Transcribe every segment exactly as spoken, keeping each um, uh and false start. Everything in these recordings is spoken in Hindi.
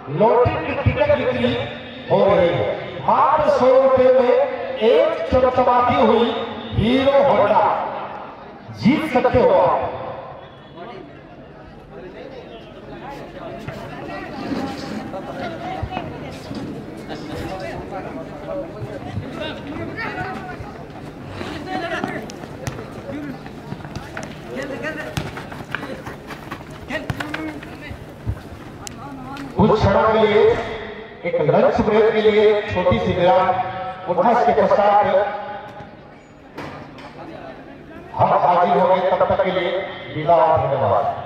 लॉटरी की टिकट बिक्री हो रही है। मात्र सौ रुपए में एक चमचमाती हुई हीरो होंडा जीत सकते हो आप। कुछ क्षणों के लिए एक लंच ब्रेक के लिए छोटी सी विराम उठा, इसके पश्चात हम हाजिर होंगे। तब तक के लिए विदा और धन्यवाद।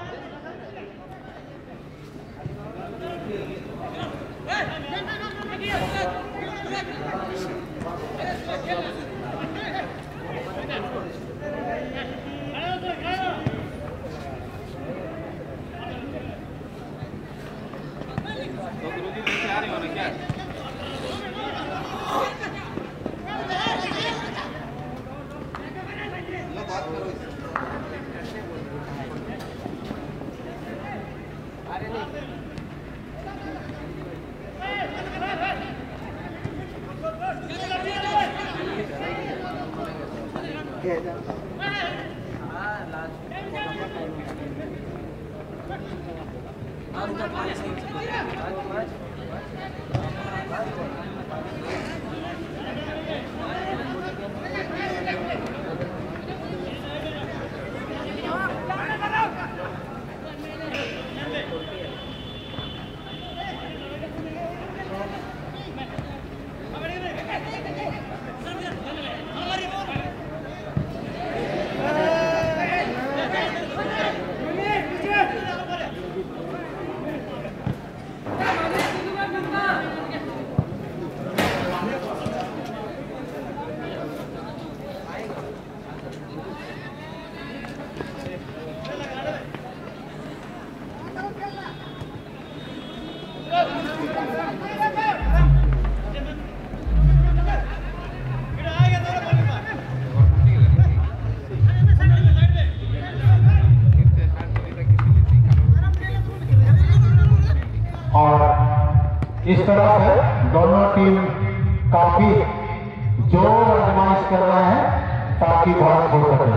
इस तरह से दोनों टीम काफी जोर आजमाइश कर रहे हैं ताकि बहुत हो सके।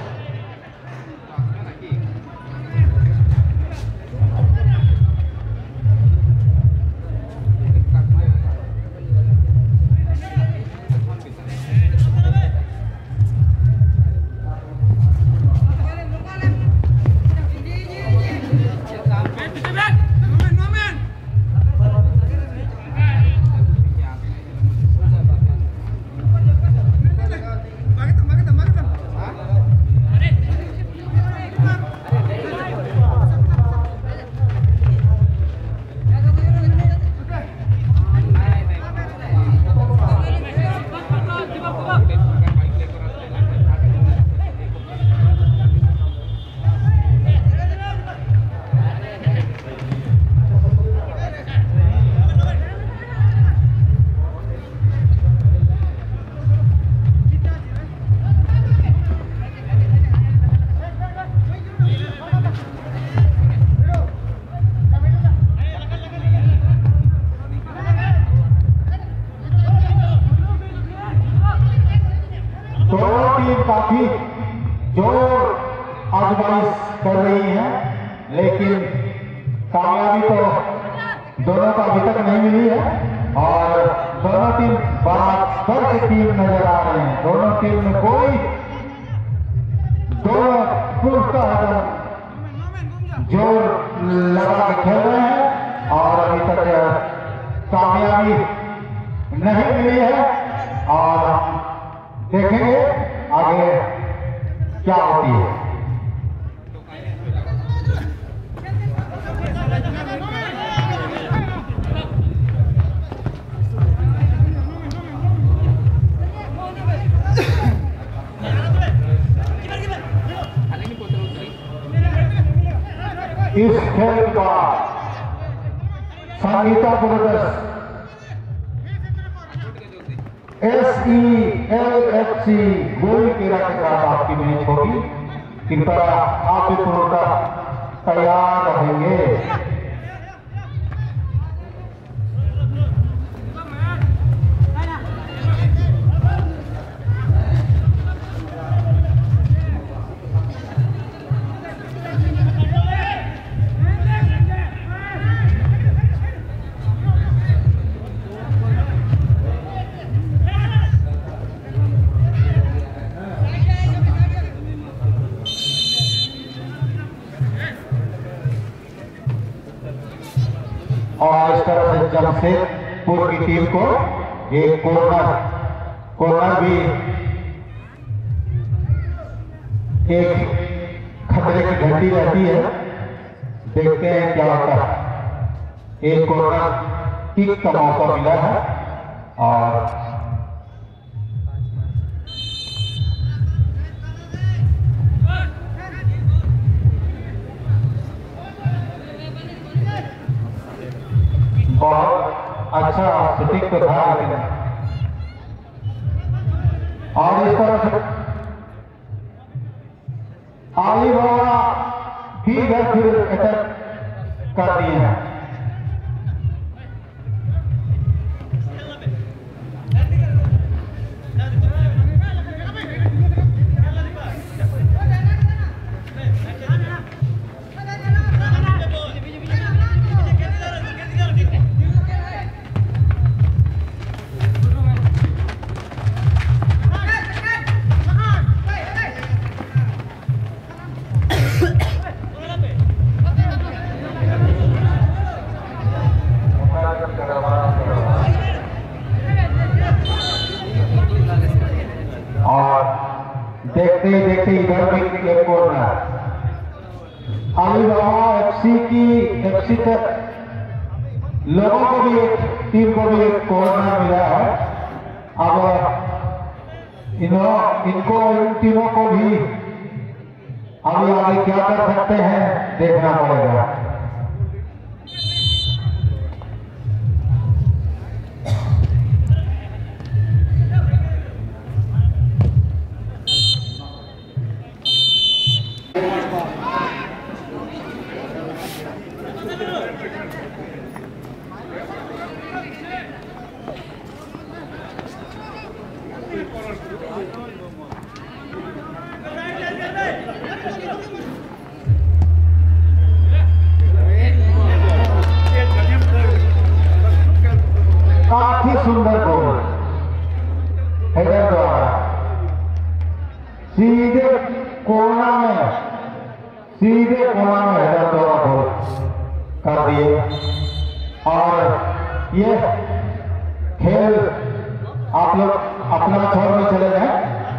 काफी जोर आजमाइश कर रही है, लेकिन कामयाबी तो दोनों को अभी तक नहीं मिली है और दोनों टीम बराबर की टीम नजर आ रहे हैं। दोनों टीम में कोई दोनों पुरस्कार जोर लगा के खेल रहे हैं और अभी तक कामयाबी नहीं मिली है और हम देखेंगे आगे क्या होती है। इस खेल का Sangeeta brothers E L L F सी गोलकेरा के साथ आपकी मैच होगी। कृपया आप भी पूर्णतः तैयार रहेंगे। और इस तरह से जमशेदपुर की टीम को एक कॉर्नर कॉर्नर भी एक खतरे की घंटी रहती है। देखते हैं क्या होता है। एक कॉर्नर किक का मौका मिला है और बहुत अच्छा शूटिंग तो था लेकिन और इस तरह से आली बाबा भी घर फिर अटैक कर दिए हैं। देखते ही देखते इधर भी एक कॉर्नर अलीबाबा एफसी की एफसी तक लोगों को भी एक टीम को भी एक कॉर्नर मिला है। अब इन्हों इनको इन टीमों को भी अभी आगे क्या कर सकते हैं देखना पड़ेगा। काफी सुंदर गोल हेडर द्वारा सीधे कोना में सीधे कोना में हेडर द्वारा गोल कर दिए और ये खेल आप लोग अपना छोर में चले जाए।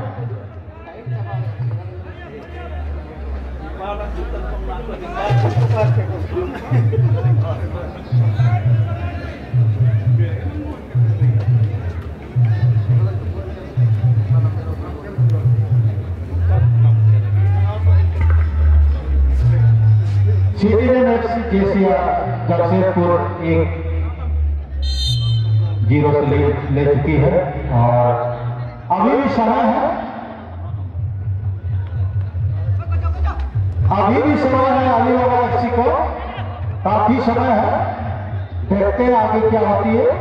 जेसिया जमशेदपुर एक जीरो से ले, ले चुकी है और अभी भी समय है अभी भी समय है अलीबाबा एफसी को काफी समय है। देखते हैं आगे क्या होती है।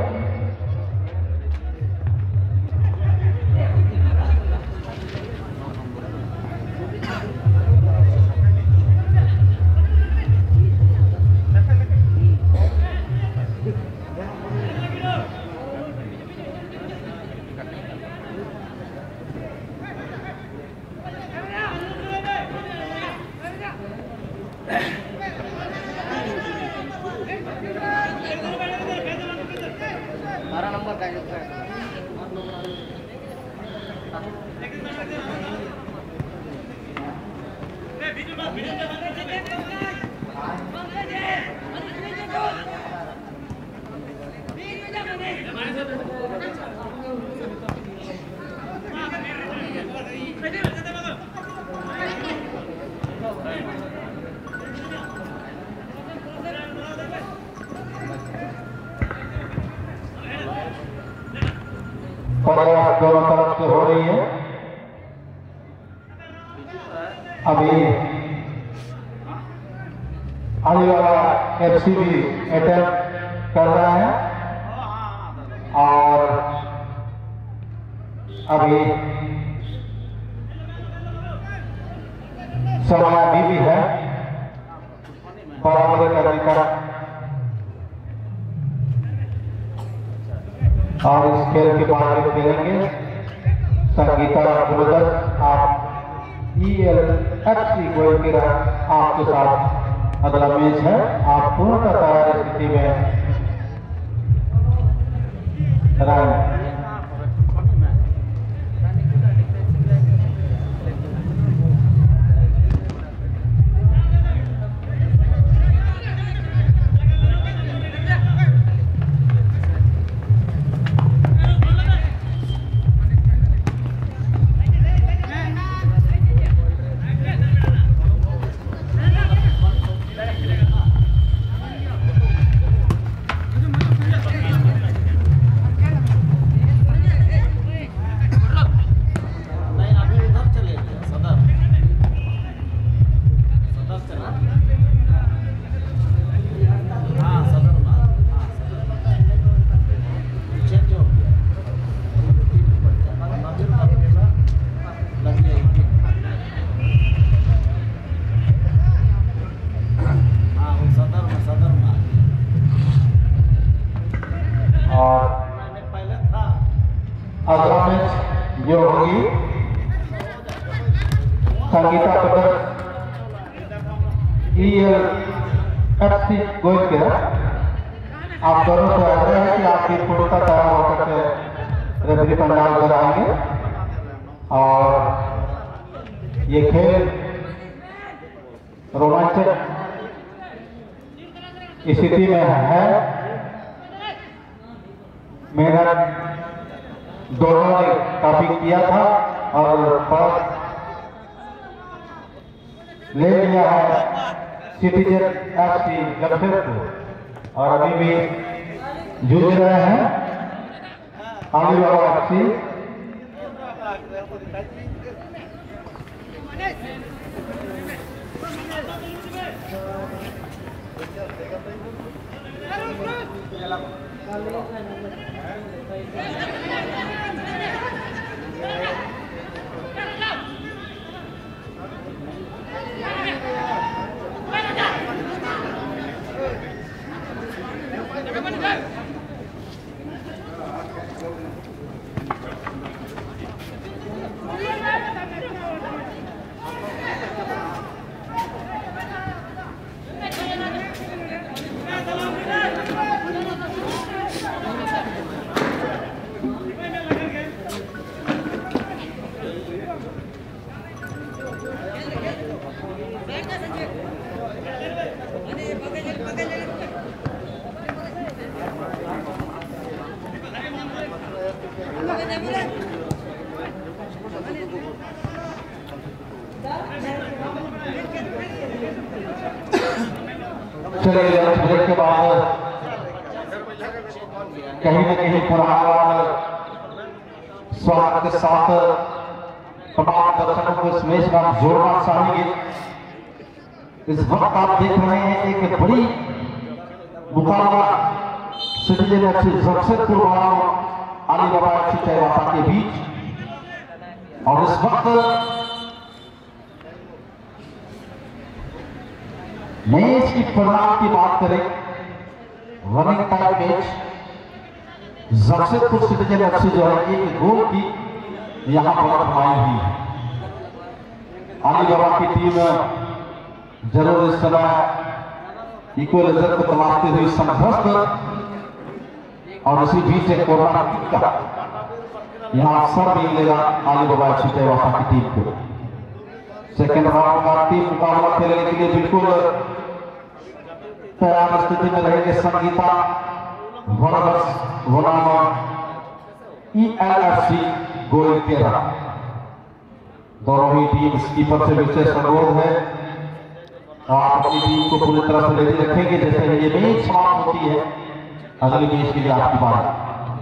बारह नंबर का प्रयास दोनों तरफ से हो रही है। अभी अलीबाबा एफसी भी अटैक कर रहा है और अभी समय अभी भी है बराबरी करने का और इस खेल के बाद में खेलेंगे संगीता गुरुदत्त आप E L F C goalkeeper आपके साथ अगला मैच है। आप पूर्ण तैयारी स्थिति में रन। अगला मैच जो होगी संगीता पदक E L F C Goyal के, आप दोनों से आग्रह है कि आपकी पूर्णता तैयार होकर के रेफरी पंडाल पर आएंगे और ये खेल रोमांचक स्थिति में है। मेहनत दोनों ने काफी किया था और फर्स्ट ले लिया है सिटीजन एफ सी जमशेदपुर और अभी भी जूझ रहे हैं अलीबाबा एफ सी। चलिए ब्रेक के बाद कहीं न कहीं पुराना स्वागत के साथ तमाम दर्शकों को इस मैच का जोरदार चाहेंगे। इस वक्त आप देख रहे हैं एक बड़ी मुकाबला सिटीजन एफ सी जमशेदपुर बनाम अलीबाबा एफ सी चाईबासा के बीच, और इस वक्त मैच की परिणाम की बात करें, running time match Jamshedpur citizen F C जो है एक गोल की यहां पर कमाई हुई है। अलीबाबा की टीम जरूर इस समय इक्वलाइजर को तलाशते हुए संघर्ष, और इसी बीच एक कोरोना किक का यहां अवसर मिलेगा अलीबाबा एफ सी चाईबासा की टीम को। सेकेंड राउंड का टीम मुकाबला खेलने के लिए बिल्कुल तैयार स्थिति में रहेंगे संगीता वर्सेस बनाम E L F C Goyal केरा। दोनों ही टीम कीपर से विशेष अनुरोध है आप अपनी टीम को पूरी तरह से रेडी रखेंगे। जैसे ये मैच समाप्त होती है अगली मैच के लिए आपकी बात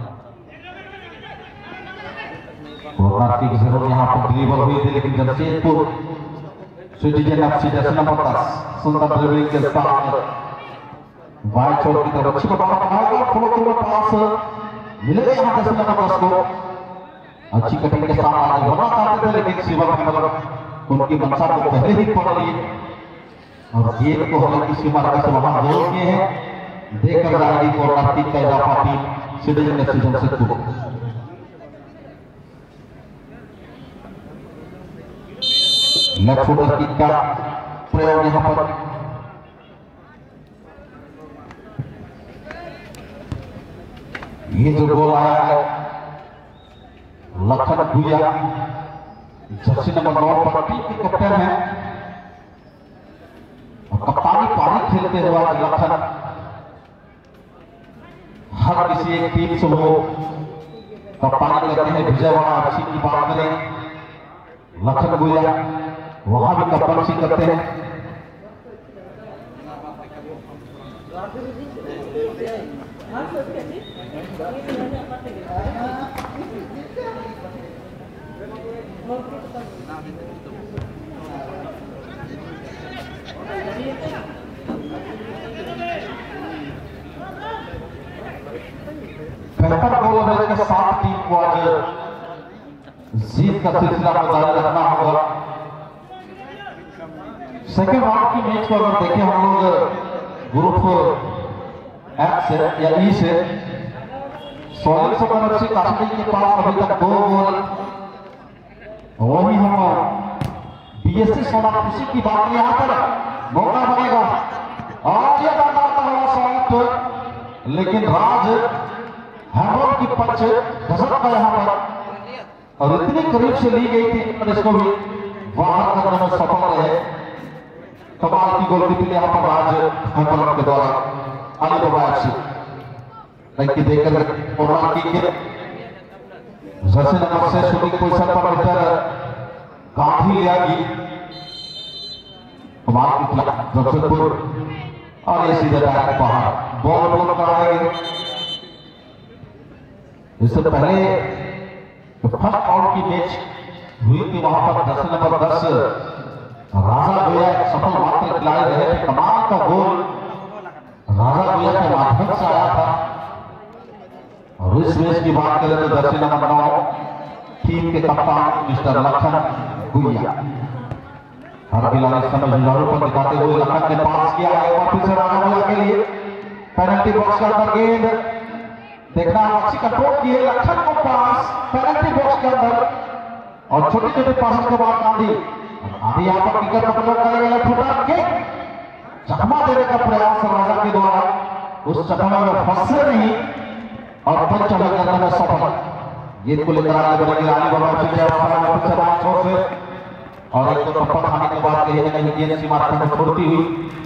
जरूर यहाँ पर डिलीवर हुई थी, लेकिन जमशेदपुर सिटीजन एफ सी जैसे नंबर दस सुंदर ड्रिबलिंग के साथ बाएं छोर की तरफ अच्छी बता पाएगा, थोड़ा थोड़ा पास मिलेगा यहाँ जैसे नंबर दस को। अच्छी कटिंग के साथ आगे बढ़ना चाहते थे, लेकिन शिवम अहमद उनकी मंशा को पहले ही पढ़ लिए और गेंद को हमें किसी मार्ग से वहां रोक किए हैं। देखकर जाएगी कोरोना टीम का इजाफा team citizen F C Jamshedpur. Left footer kick का प्रयोग यहां पर ये जो गोल आया है लखन भुइया जर्सी नंबर नौ पर टीम के कैप्टन है और कप्तानी पारी खेलते हुए आज लखन हर किसी एक टीम से वो कप्तानी करते हैं। विजयवाड़ा अच्छी की बात करें लखन भुइया वहां भी कप्तानी करते हैं। बेहतर गोल होने के साथ टीम को आज जीत का सिलसिला जारी रखना होगा। सेकेंड राउंड की मैच को अगर देखें हम लोग ग्रुप एफ से या ई से सोलह सौ एफसी काश्मीर के पास अभी तक दो गोल, वही हम बीएससी सोनापुर की बात में यहाँ पर मौका बनेगा और ये स्वागत, लेकिन राज हैमर की पंच घसट का यहाँ पर और इतनी करीब से ली गई थी पर इसको भी बाहर करने में सफल रहे। कमाल की गोल की यहाँ पर राज हैमर के द्वारा आगे बढ़ाया की देकर और की जर्सी नंबर से शूटिंग पोजीशन पर मिस्टर गांधी लियागी कमाल की जमशेदपुर और ये सीधे डायरेक्ट बाहर बॉल बॉल कराएंगे। इससे पहले फर्स्ट राउंड की मैच हुई थी वहां पर जर्सी नंबर दस राजा भैया सफल मात्र खिलाड़ी रहे थे। कमाल का गोल राजा भैया के माध्यम से आया था। और इस मैच की बात करें तो जर्सी नंबर नौ टीम के कप्तान मिस्टर लखन भुइया हर खिलाड़ी समय जुझारू पर दिखाते हुए लखन ने पास किया है वापस से राजा भैया के लिए पेनल्टी बॉक्स के अंदर गेंद देखना अच्छी कंट्रोल की है लखन को पास पेनल्टी बॉक्स के अंदर और छोटे छोटे पास के बाद गांधी अभी यहाँ पर विकेट कंट्रोल करेगा छोटा किक चकमा देने का प्रयास राजा के द्वारा उस चकमा में फंसे नहीं और पंच करने में सफल। गेंद को लेकर आगे बढ़ेंगे आगे बढ़ा से और एक तो टप्पा खाने के बाद कहीं ना कहीं गेंद सीमा पर छोड़ती हुई